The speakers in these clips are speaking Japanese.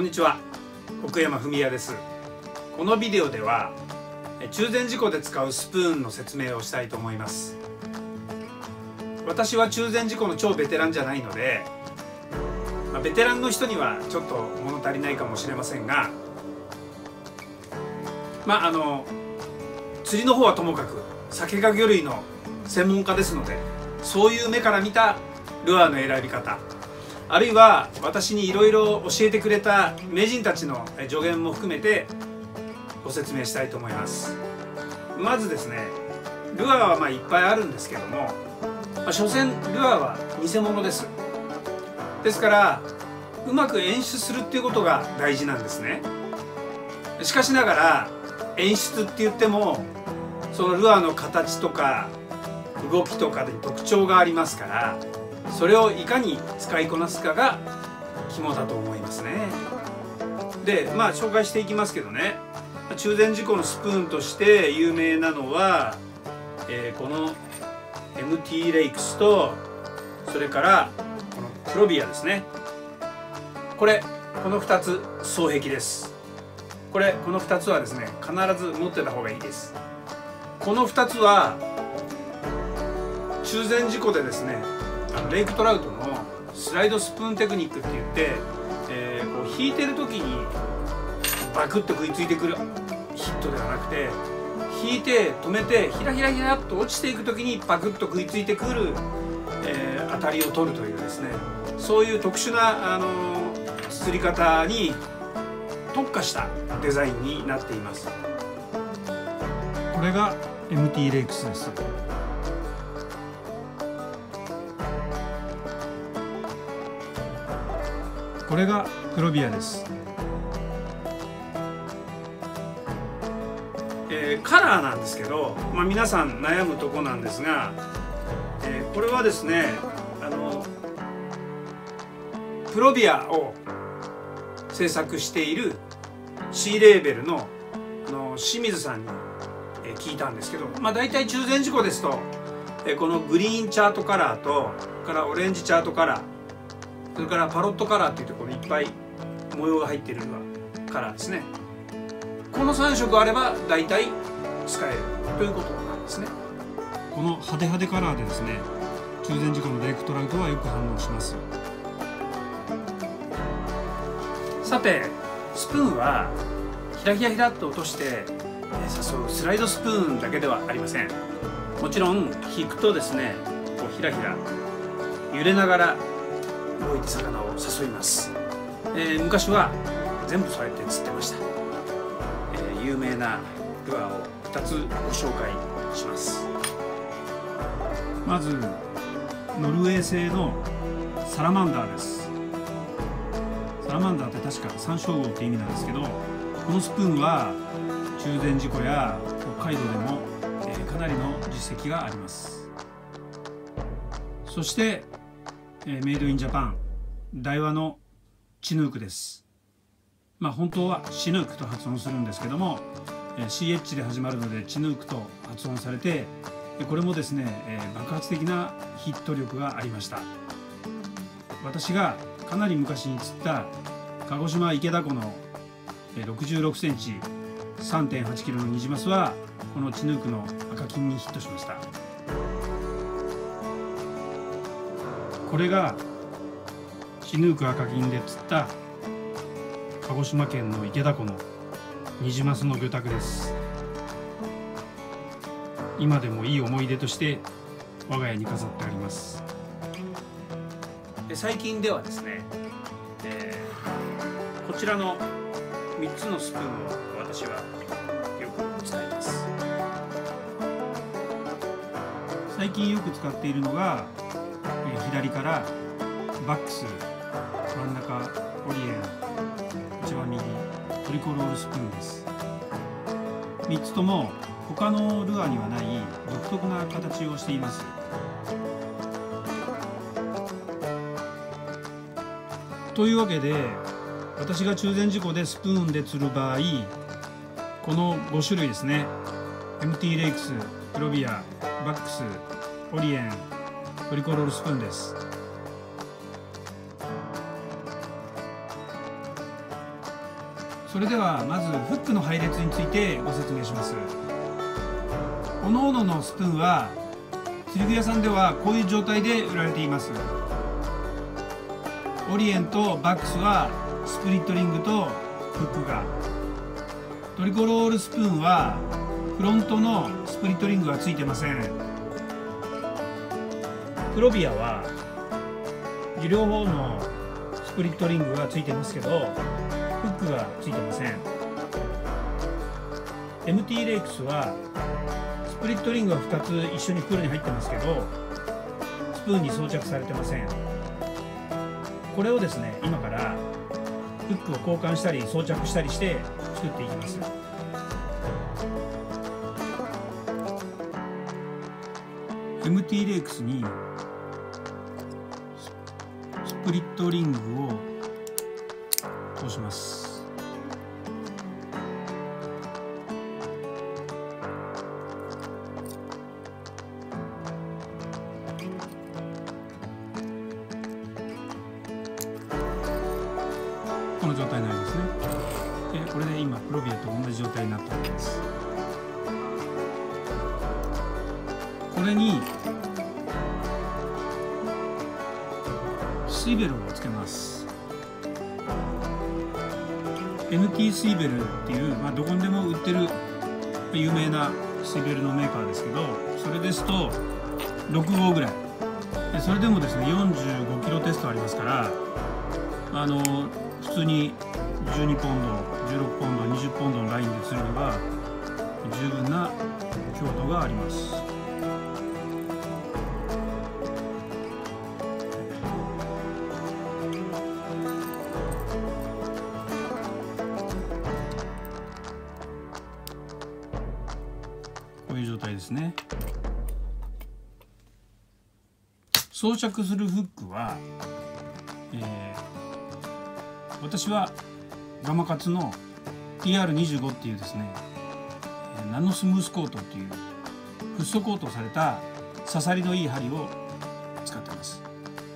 にちは、奥山文也です。このビデオでは中禅寺湖で使うスプーンの説明をしたいと思います。私は中禅寺湖の超ベテランじゃないので、ベテランの人にはちょっと物足りないかもしれませんが、釣りの方はともかく鮭が魚類の専門家ですので、そういう目から見たルアーの選び方、あるいは私にいろいろ教えてくれた名人たちの助言も含めてご説明したいと思います。まずですね、ルアーはいっぱいあるんですけども、所詮ルアーは偽物です。ですからうまく演出するっていうことが大事なんですね。しかしながら演出って言っても、そのルアーの形とか動きとかで特徴がありますから、それをいかに使いこなすかが肝だと思いますね。で、紹介していきますけどね、中禅寺湖のスプーンとして有名なのは、この MT レイクスと、それからこのプロビアですね。この2つ双璧です。この2つはですね、必ず持ってた方がいいです。この2つは中禅寺湖でですね、レイクトラウトのスライドスプーンテクニックって言って、こう引いてる時にバクッと食いついてくるヒットではなくて、引いて止めてひらひらひらっと落ちていく時にバクッと食いついてくる、当たりを取るというですね、そういう特殊な釣り方に特化したデザインになっています。これが MT レイクスです。これがプロビアです。カラーなんですけど、皆さん悩むとこなんですが、これはですね、プロビアを制作している C レーベルの清水さんに聞いたんですけど、大体中禅寺湖ですと、このグリーンチャートカラーとからオレンジチャートカラー、それからパロットカラーっていうところにいっぱい模様が入っているカラーですね。この3色あれば大体使えるということなんですね。この派手派手カラーでですね、中禅寺湖のレイクトラウトはよく反応します。さて、スプーンはひらひらひらっと落として誘うスライドスプーンだけではありません。もちろん引くとですね、こうひらひら揺れながら動いて魚を誘います。昔は全部そうやって釣ってました。有名なルアーを2つご紹介します。まずノルウェー製のサラマンダーです。サラマンダーって確か山椒魚って意味なんですけど、このスプーンは中禅寺湖や北海道でも、かなりの実績があります。そしてメイドインジャパン、ダイワのチヌークです。本当はシヌークと発音するんですけども、CH で始まるのでチヌークと発音されて、これもですね、爆発的なヒット力がありました。私がかなり昔に釣った鹿児島池田湖の66センチ 3.8 キロのニジマスは、このチヌークの赤金にヒットしました。これがチヌーク赤金で釣った鹿児島県の池田湖のニジマスの魚拓です。今でもいい思い出として我が家に飾ってあります。最近ではですね、こちらの3つのスプーンを私はよく使います。最近よく使っているのが、左からバックス、真ん中オリエン、一番右トリコロールスプーンです。3つとも他のルアーにはない独特な形をしています。というわけで、私が中禅寺湖でスプーンで釣る場合、この5種類ですね、 MT レイクス、プロビア、バックス、オリエン、トリコロールスプーンです。 それではまずフックの配列についてご説明します。各々のスプーンは釣り具屋さんではこういう状態で売られています。オリエントバックスはスプリットリングとフックが、トリコロールスプーンはフロントのスプリットリングがついてません。プロビアは両方のスプリットリングがついてますけどフックがついてません。 MT レイクスはスプリットリングが2つ一緒に袋に入ってますけどスプーンに装着されてません。これをですね、今からフックを交換したり装着したりして作っていきます。MT レイクスにスプリットリングを通します。この状態になりますね。で、これで今プロビアと同じ状態になったわけです。これにスイベルをつけます。 MT スイベルっていう、どこにでも売ってる有名なスイベルのメーカーですけど、それですと6号ぐらいで、それでもですね45キロテストありますから、普通に12ポンド16ポンド20ポンドのラインで釣るには十分な強度があります。こういう状態ですね。装着するフックは、私はガマカツの TR25 っていうですね、ナノスムースコートっていうフッ素コートされた刺さりのいい針を使っています。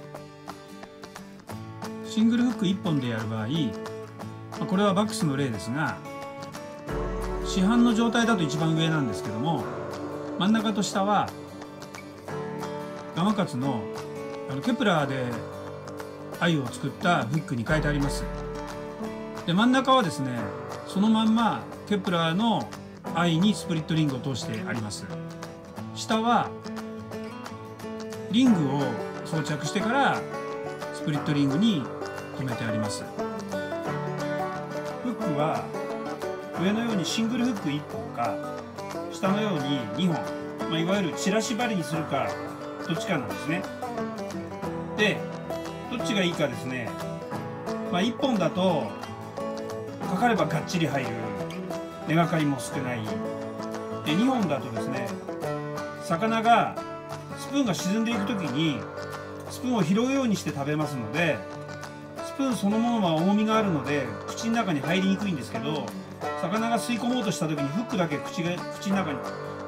シングルフック1本でやる場合、これはバックスの例ですが、市販の状態だと一番上なんですけども、真ん中と下はガマカツのケプラーで愛を作ったフックに変えてあります。で、真ん中はですね、そのまんまケプラーの愛にスプリットリングを通してあります。下はリングを装着してからスプリットリングに留めてあります。フックは上のようにシングルフック1本か下のように2本、いわゆるチラシ針にするかどっちかなんですね。で、どっちがいいかですね、1本だとかかればがっちり入る、根がかりも少ない。で、2本だとですね、魚がスプーンが沈んでいく時にスプーンを拾うようにして食べますので、スプーンそのものは重みがあるので口の中に入りにくいんですけど、魚が吸い込もうとした時にフックだけ口の中に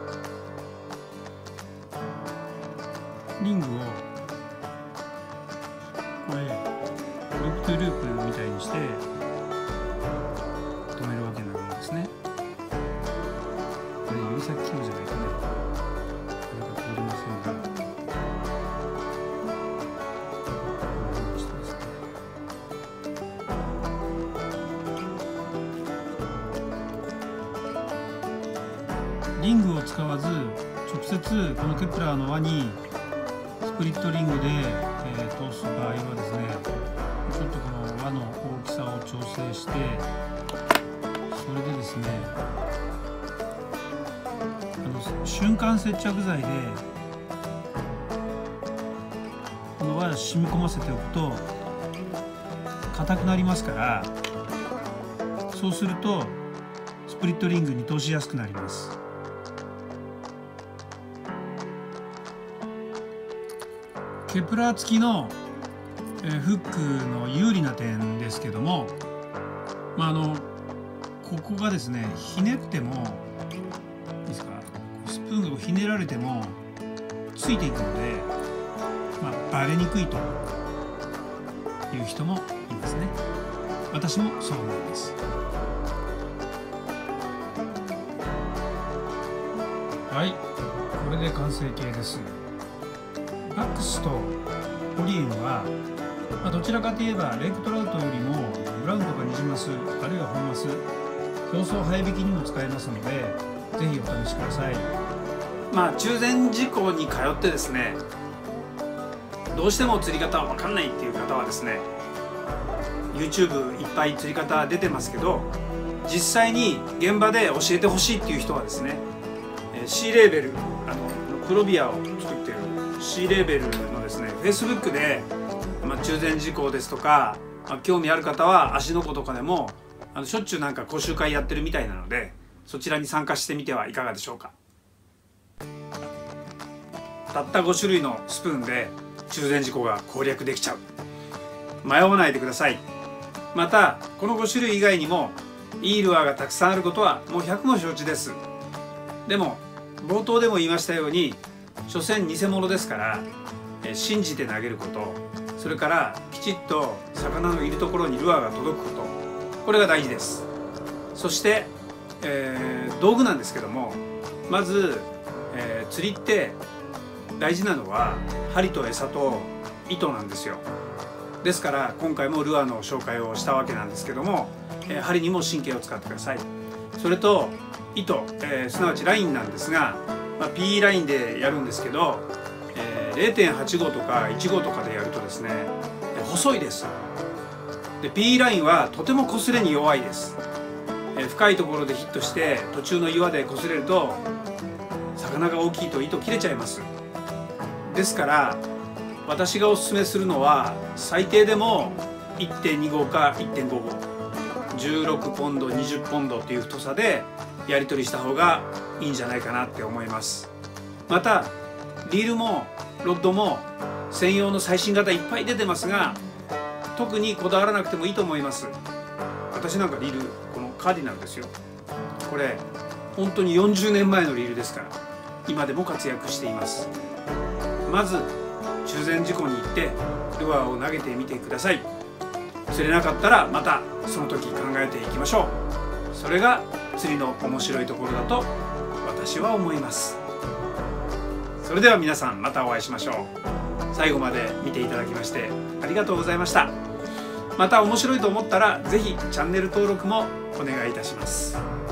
リングをこれループトゥループみたいにして止めるわけなんですね。これ指先強じゃないとね、なかなか通りませんが、リングを使わず直接このケプラーの輪にスプリットリングで、通す場合はですね、ちょっとこの輪の大きさを調整して、それでですね、瞬間接着剤でこの輪を染み込ませておくと硬くなりますから、そうするとスプリットリングに通しやすくなります。ケプラー付きのフックの有利な点ですけども、ここがですね、ひねってもいいですか、スプーンがひねられてもついていくので、バレにくいという人もいますね。 私もそう思います。はい、これで完成形です。バックスとオリエンは、どちらかといえばレイクトラウトよりもブラウンとかニジマス、あるいは本マス、表層生え引きにも使えますので、ぜひお試しください。 中禅寺湖に通ってですね、どうしても釣り方わかんないっていう方はですね、 YouTube いっぱい釣り方出てますけど、実際に現場で教えてほしいっていう人はですね、C レーベル、クロビアを作っている C レーベルのですね Facebook で、中禅寺湖ですとか、興味ある方は芦ノ湖とかでもしょっちゅうなんか講習会やってるみたいなので、そちらに参加してみてはいかがでしょうか。たった5種類のスプーンで中禅寺湖が攻略できちゃう。迷わないでください。またこの5種類以外にもいいルアーがたくさんあることはもう100も承知です。でも冒頭でも言いましたように、所詮偽物ですから、信じて投げること、それからきちっと魚のいるところにルアーが届くこと、これが大事です。そして、道具なんですけども、まず、釣りって大事なのは針と餌と糸なんですよ。ですから今回もルアーの紹介をしたわけなんですけども、針にも神経を使ってください。それと糸、すなわちラインなんですが、P ラインでやるんですけど、0.8 号とか1号とかでやるとですね、細いです。で P ラインはとても擦れに弱いです。深いところでヒットして途中の岩で擦れると魚が大きいと糸切れちゃいます。ですから私がおすすめするのは最低でも 1.2 号か 1.5 号、16ポンド20ポンドっていう太さでやり取りした方がいいんじゃないかなって思います。またリールもロッドも専用の最新型いっぱい出てますが、特にこだわらなくてもいいと思います。私なんかリールこのカーディナルですよ。これ本当に40年前のリールですから今でも活躍しています。まず中禅寺湖に行ってルアーを投げてみてください。釣れなかったらまたその時考えていきましょう。それが釣りの面白いところだと私は思います。それでは皆さんまたお会いしましょう。最後まで見ていただきましてありがとうございました。また面白いと思ったら是非チャンネル登録もお願いいたします。